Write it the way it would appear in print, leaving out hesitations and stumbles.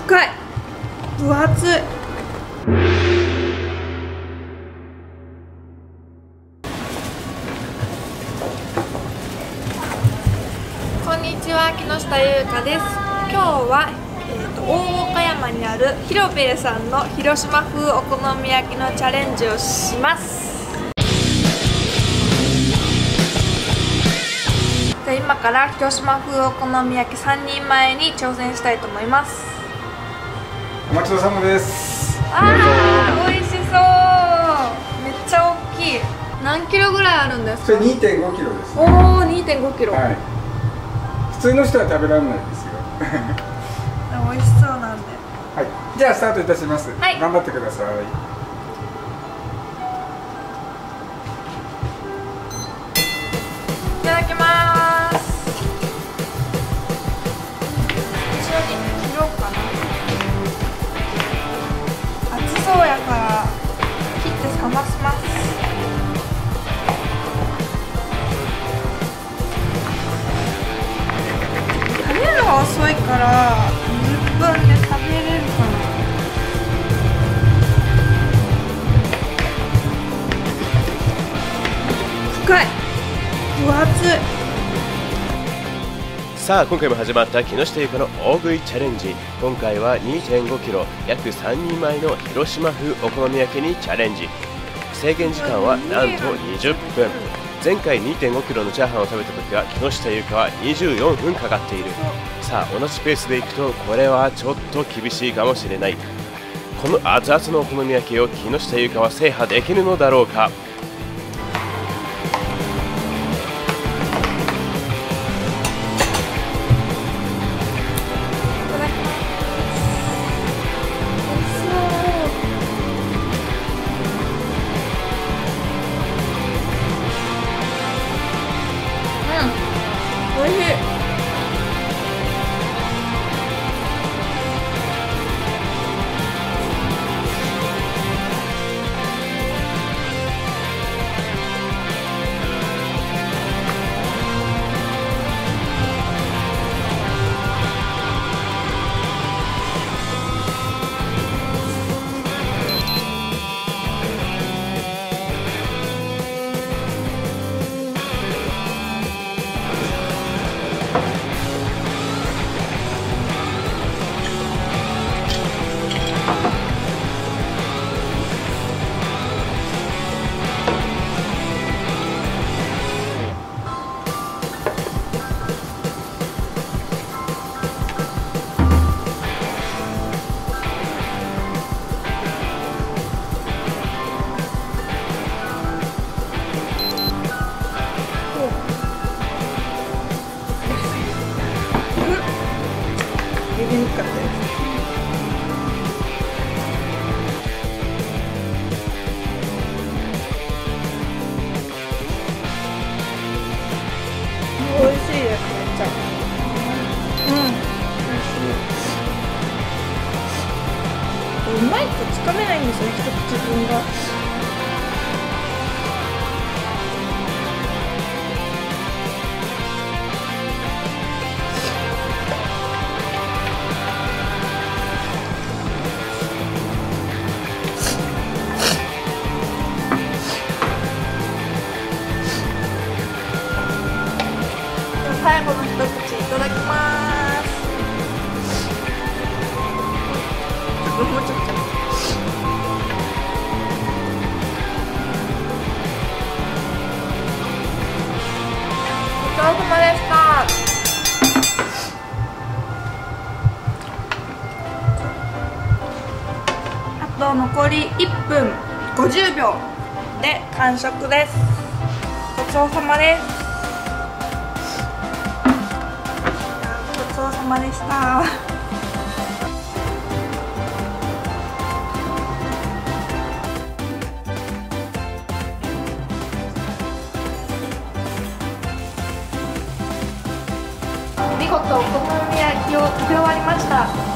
深い、分厚い。こんにちは、木下優香です。今日は、大岡山にあるひろべえさんの広島風お好み焼きのチャレンジをします。じゃあ今から広島風お好み焼き3人前に挑戦したいと思います。 お待ちどうさまです。 あー、美味しそう。めっちゃ大きい。何キロぐらいあるんですか？ それ 2.5 キロです、ね。 おー、2.5キロ。 はい。普通の人は食べられないですよ。 美味しそうなんで。 はい。じゃあスタートいたします。 はい。 頑張ってください。 いただきます。一緒に切ろうかな。熱そうやから切って冷まします。食べるのが遅いから10分で食べれるかな。深い、分厚い。 さあ今回も始まった木下ゆかの大食いチャレンジ。今回は 2.5 キロ約3人前の広島風お好み焼きにチャレンジ。制限時間はなんと20分。前回 2.5 キロのチャーハンを食べた時は木下ゆかは24分かかっている。さあ同じペースでいくとこれはちょっと厳しいかもしれない。この熱々のお好み焼きを木下ゆかは制覇できるのだろうか。 おいしい。入れにくかったです。美味しいです、めっちゃ。美味しい。うまいとつかめないんですよね、一口分が。最後の一口いただきます。もうちょっと。ごちそうさまでした。あと残り1分50秒で完食です。ごちそうさまです。ごちそうさまでした。見事お好み焼きを食べ終わりました。